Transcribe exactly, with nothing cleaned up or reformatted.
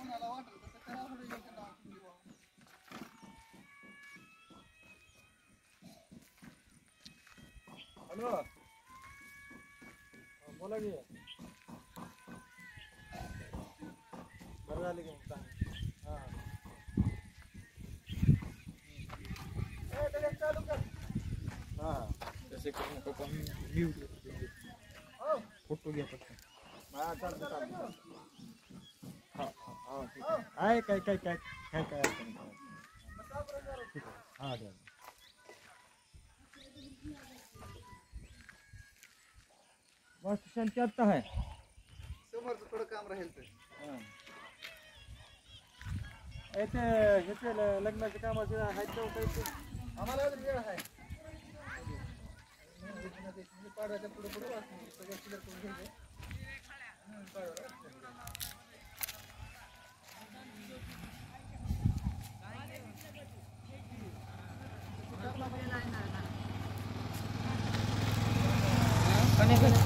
hello बोला की बरं झालं की मग हां चालू कर हां तसे करू नको पण व्ह्यू फोटो घ्या फक्त हां चालतं चालतं हां हां ठीक आहे काय काय काय काय काय अडचण नाही ठीक आहे हां द्या वास्तु शांती आत्ता आहे समोरचं थोडं काम राहील तर हां याचे ह्याचे लग्नाच्या कामाचे आहेत तेव्हा काही आम्हाला अजून वेळ आहे पाडायच्या पुढे पुढे सगळं क्लिअर करून घ्यायचं कनेक्ट